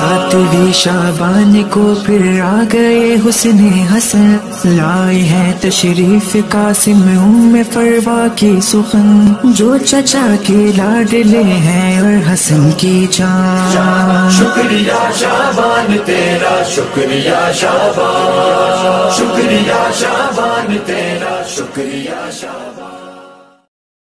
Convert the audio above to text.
सातवीं शाबान को फिर आ गए हुस्ने हसन, लाए हैं तशरीफ कासिम उम्मे फरवा की सुखन, जो चचा के लाडले हैं और हसन की जान। शुक्रिया शाबान तेरा, शुक्रिया शाबान, शुक्रिया शाबान तेरा, शुक्रिया शाबान।